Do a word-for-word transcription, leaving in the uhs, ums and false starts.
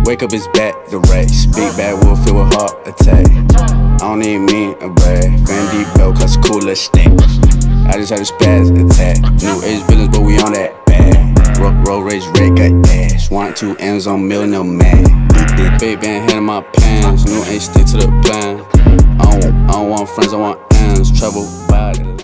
Wake up, it's back, the race. Big bad wolf filled with heart attack. I don't even mean a brag. Fendi belt, cause cool, let's stack. I just had a spaz attack. New age business, but we on that bag. Roll, roll race, red, got dash. One, two M's on million, no man. Big band, hand in my pants. New ain't stick to the plan. I don't, I don't want friends, I want ends. Trouble by the